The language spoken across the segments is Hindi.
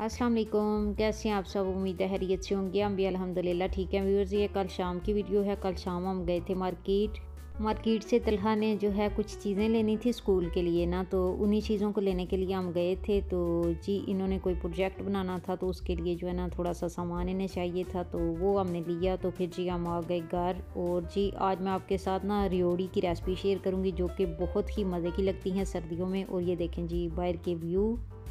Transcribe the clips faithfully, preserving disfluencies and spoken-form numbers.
अस्सलाम वालेकुम, कैसे हैं आप सब। उम्मीद है खैरियत से होंगे। हम भी अल्हम्दुलिल्लाह ठीक हैं। व्यूअर्स, ये कल शाम की वीडियो है। कल शाम हम गए थे मार्केट। मार्केट से तलहा ने जो है कुछ चीज़ें लेनी थी स्कूल के लिए ना, तो उन्हीं चीज़ों को लेने के लिए हम गए थे। तो जी इन्होंने कोई प्रोजेक्ट बनाना था, तो उसके लिए जो है ना थोड़ा सा सामान इन्हें चाहिए था, तो वो हमने लिया। तो फिर जी हम आ गए घर। और जी आज मैं आपके साथ ना रियोड़ी की रेसिपी शेयर करूँगी, जो कि बहुत ही मज़े की लगती हैं सर्दियों में। और ये देखें जी बाहर के व्यू,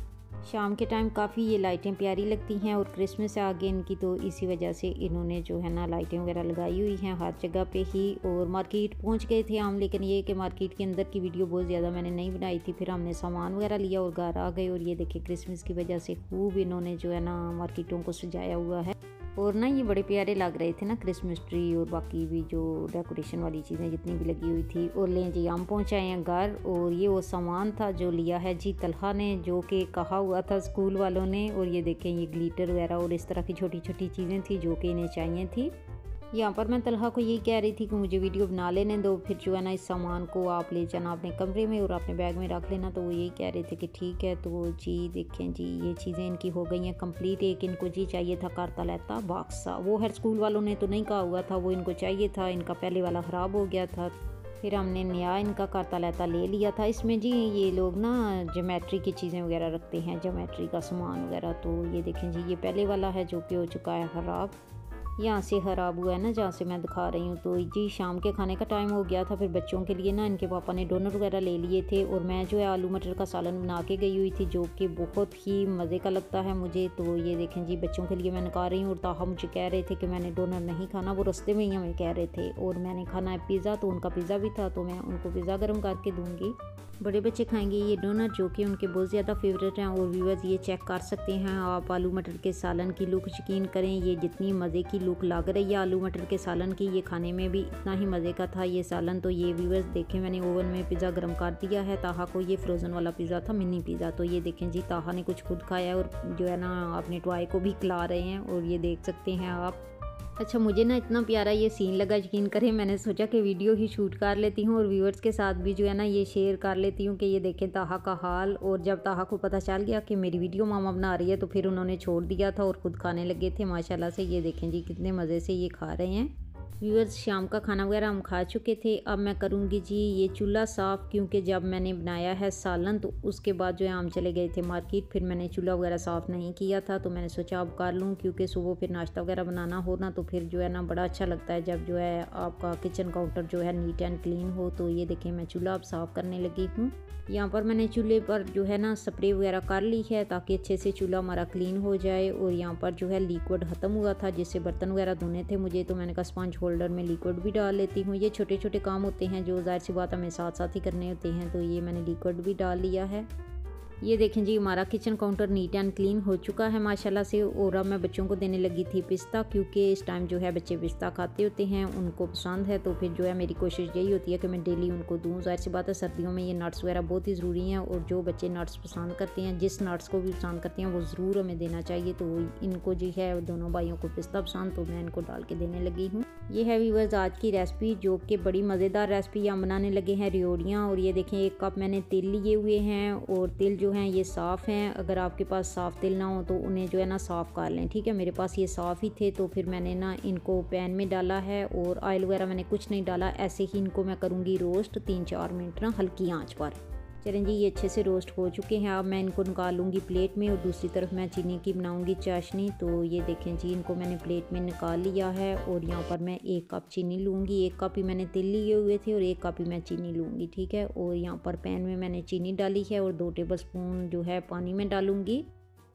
शाम के टाइम काफ़ी ये लाइटें प्यारी लगती हैं। और क्रिसमस आ गई इनकी, तो इसी वजह से इन्होंने जो है ना लाइटें वगैरह लगाई हुई हैं हर जगह पे ही। और मार्केट पहुंच गए थे हम, लेकिन ये कि मार्केट के अंदर की वीडियो बहुत ज़्यादा मैंने नहीं बनाई थी। फिर हमने सामान वगैरह लिया और घर आ गए। और ये देखिए क्रिसमस की वजह से खूब इन्होंने जो है ना मार्केटों को सजाया हुआ है। और ना ये बड़े प्यारे लग रहे थे ना क्रिसमस ट्री और बाकी भी जो डेकोरेशन वाली चीज़ें जितनी भी लगी हुई थी। और लें जी हम पहुँचाए हैं घर। और ये वो सामान था जो लिया है जी तलहा ने, जो कि कहा हुआ था स्कूल वालों ने। और ये देखें ये ग्लिटर वगैरह और इस तरह की छोटी छोटी चीज़ें थी जो कि इन्हें चाहिए थी। यहाँ पर मैं तलहा को यही कह रही थी कि मुझे वीडियो बना लेने दो, फिर जो है ना इस सामान को आप ले जाना अपने कमरे में और अपने बैग में रख लेना। तो वो यही कह रहे थे कि ठीक है। तो जी देखें जी ये चीज़ें इनकी हो गई हैं कंप्लीट। एक इनको जी चाहिए था करता लेता बाक्सा, वो हर स्कूल वालों ने तो नहीं कहा हुआ था, वो इनको चाहिए था। इनका पहले वाला ख़राब हो गया था, फिर हमने नया इनका करता लेता ले लिया था। इसमें जी ये लोग ना ज्योमेट्री की चीज़ें वगैरह रखते हैं, ज्योमेट्री का सामान वगैरह। तो ये देखें जी ये पहले वाला है जो कि हो चुका है ख़राब, यहाँ से ख़राब हुआ है ना जहाँ से मैं दिखा रही हूँ। तो जी शाम के खाने का टाइम हो गया था। फिर बच्चों के लिए ना इनके पापा ने डोनर वगैरह ले लिए थे। और मैं जो है आलू मटर का सालन बना के गई हुई थी, जो कि बहुत ही मज़े का लगता है मुझे। तो ये देखें जी बच्चों के लिए मैं निकाल रही हूँ। और ताहा मुझे कह रहे थे कि मैंने डोनर नहीं खाना, वो रास्ते में ही हमें कह रहे थे। और मैंने खाना है पिज़्ज़ा, तो उनका पिज़्ज़ा भी था, तो मैं उनको पिज़्ज़ा गर्म करके दूँगी। बड़े बच्चे खाएंगे ये डोनट, जो कि उनके बहुत ज़्यादा फेवरेट हैं। और व्यूअर्स ये चेक कर सकते हैं आप आलू मटर के सालन की लुक, यकीन करें ये जितनी मज़े की लुक लग रही है आलू मटर के सालन की, ये खाने में भी इतना ही मज़े का था ये सालन। तो ये व्यूअर्स देखें मैंने ओवन में पिज़्ज़ा गर्म कर दिया है ताहा को। ये फ्रोज़न वाला पिज़्ज़ा था, मिनी पिज़्ज़ा। तो ये देखें जी ताहा ने कुछ खुद खाया और जो है ना अपने टॉय को भी खिला रहे हैं। और ये देख सकते हैं आप। अच्छा मुझे ना इतना प्यारा ये सीन लगा, यकीन करें मैंने सोचा कि वीडियो ही शूट कर लेती हूँ और व्यूअर्स के साथ भी जो है ना ये शेयर कर लेती हूँ कि ये देखें ताहा का हाल। और जब ताहा को पता चल गया कि मेरी वीडियो मामा बना रही है, तो फिर उन्होंने छोड़ दिया था और ख़ुद खाने लगे थे माशाल्लाह से। ये देखें जी कितने मज़े से ये खा रहे हैं। व्यूअर्स शाम का खाना वगैरह हम खा चुके थे। अब मैं करूँगी जी ये चूल्हा साफ़, क्योंकि जब मैंने बनाया है सालन तो उसके बाद जो है हम चले गए थे मार्केट। फिर मैंने चूल्हा वगैरह साफ़ नहीं किया था, तो मैंने सोचा अब कर लूँ, क्योंकि सुबह फिर नाश्ता वगैरह बनाना हो ना, तो फिर जो है ना बड़ा अच्छा लगता है जब जो है आपका किचन काउंटर जो है नीट एंड क्लीन हो। तो ये देखें मैं चूल्हा अब साफ़ करने लगी हूँ। यहाँ पर मैंने चूल्हे पर जो है ना स्प्रे वगैरह कर ली है ताकि अच्छे से चूल्हा हमारा क्लीन हो जाए। और यहाँ पर जो है लिक्विड ख़त्म हुआ था जिससे बर्तन वगैरह धोने थे मुझे, तो मैंने कहा स्पंज होल्डर में लिक्विड भी डाल लेती हूँ। ये छोटे छोटे काम होते हैं जो ज़ाहिर सी बात हमें साथ साथ ही करने होते हैं। तो ये मैंने लिक्विड भी डाल लिया है। ये देखें जी हमारा kitchen counter neat and clean हो चुका है माशाल्लाह से। और अब मैं बच्चों को देने लगी थी पिस्ता, क्योंकि इस टाइम जो है बच्चे पिस्ता खाते होते हैं, उनको पसंद है। तो फिर जो है मेरी कोशिश यही होती है कि मैं डेली उनको दूँ। ज़ाहिर सी बात है सर्दियों में ये नट्स वगैरह बहुत ही ज़रूरी हैं। और जो बच्चे नट्स पसंद करते हैं, जिस नट्स को भी पसंद करते हैं, वो ज़रूर हमें देना चाहिए। तो इनको जो है दोनों भाइयों को पिस्ता पसंद, तो मैं इनको डाल के देने लगी हूँ। ये है व्यूअर्स आज की रेसिपी, जो कि बड़ी मज़ेदार रेसिपी हम बनाने लगे हैं रियोड़ियाँ। और ये देखें एक कप मैंने तेल लिए हुए हैं और तेल जो हैं ये साफ़ हैं। अगर आपके पास साफ़ तेल ना हो तो उन्हें जो है ना साफ़ कर लें, ठीक है। मेरे पास ये साफ़ ही थे, तो फिर मैंने ना इनको पैन में डाला है। और ऑयल वगैरह मैंने कुछ नहीं डाला, ऐसे ही इनको मैं करूँगी रोस्ट तीन चार मिनट ना हल्की आँच पर। चलें जी ये अच्छे से रोस्ट हो चुके हैं। अब मैं इनको निकाल लूँगी प्लेट में। और दूसरी तरफ मैं चीनी की बनाऊँगी चाशनी। तो ये देखें जी इनको मैंने प्लेट में निकाल लिया है। और यहाँ पर मैं एक कप चीनी लूँगी, एक कप ही मैंने तिल लिए हुए थे और एक कप ही मैं चीनी लूँगी, ठीक है। और यहाँ पर पैन में मैंने चीनी डाली है और दो टेबल स्पून जो है पानी में डालूँगी।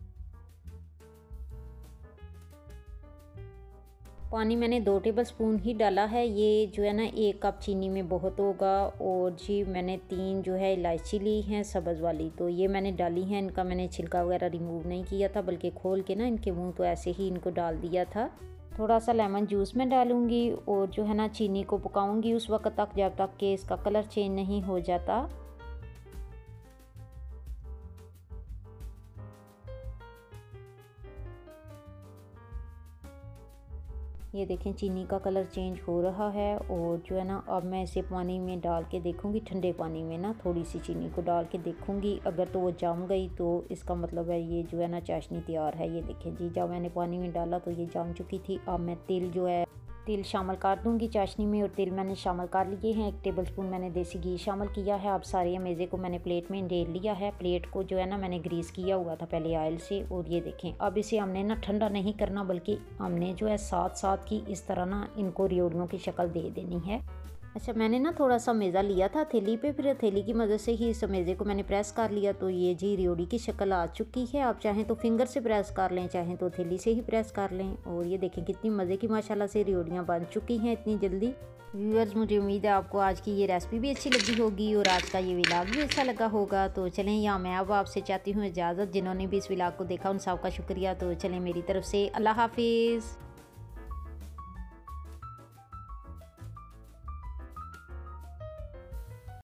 पानी मैंने दो टेबलस्पून ही डाला है। ये जो है ना एक कप चीनी में बहुत होगा। और जी मैंने तीन जो है इलायची ली हैं सब्ज़ वाली, तो ये मैंने डाली हैं। इनका मैंने छिलका वगैरह रिमूव नहीं किया था, बल्कि खोल के ना इनके मुंह तो ऐसे ही इनको डाल दिया था। थोड़ा सा लेमन जूस में डालूँगी और जो है ना चीनी को पकाऊँगी उस वक्त तक जब तक कि इसका कलर चेंज नहीं हो जाता। ये देखें चीनी का कलर चेंज हो रहा है और जो है ना अब मैं इसे पानी में डाल के देखूंगी, ठंडे पानी में ना थोड़ी सी चीनी को डाल के देखूंगी। अगर तो वो जम गई तो इसका मतलब है ये जो है ना चाशनी तैयार है। ये देखें जी, जब मैंने पानी में डाला तो ये जम चुकी थी। अब मैं तिल जो है तिल शामिल कर दूंगी चाशनी में, और तिल मैंने शामिल कर लिए हैं। एक टेबलस्पून मैंने देसी घी शामिल किया है। अब सारे मेज़े को मैंने प्लेट में डेल लिया है। प्लेट को जो है ना मैंने ग्रीस किया हुआ था पहले ऑयल से। और ये देखें अब इसे हमने ना ठंडा नहीं करना, बल्कि हमने जो है साथ साथ की इस तरह ना इनको रियोड़ियों की शक्ल दे देनी है। अच्छा, मैंने ना थोड़ा सा मेज़ा लिया था हथेली पे, फिर हथेली की मदद से ही इस मेज़े को मैंने प्रेस कर लिया तो ये जी रियोड़ी की शक्ल आ चुकी है। आप चाहें तो फिंगर से प्रेस कर लें, चाहें तो हथेली से ही प्रेस कर लें। और ये देखें कितनी मज़े की माशाल्लाह से रियोड़ियाँ बन चुकी हैं इतनी जल्दी। व्यूअर्स, मुझे उम्मीद है आपको आज की ये रेसिपी भी अच्छी लगी होगी और आज का ये व्लॉग भी अच्छा लगा होगा। तो चलें, यहाँ मैं अब आपसे चाहती हूँ इजाज़त। जिन्होंने भी इस व्लॉग को देखा उन सबका शुक्रिया। तो चलें, मेरी तरफ से अल्लाह हाफिज़।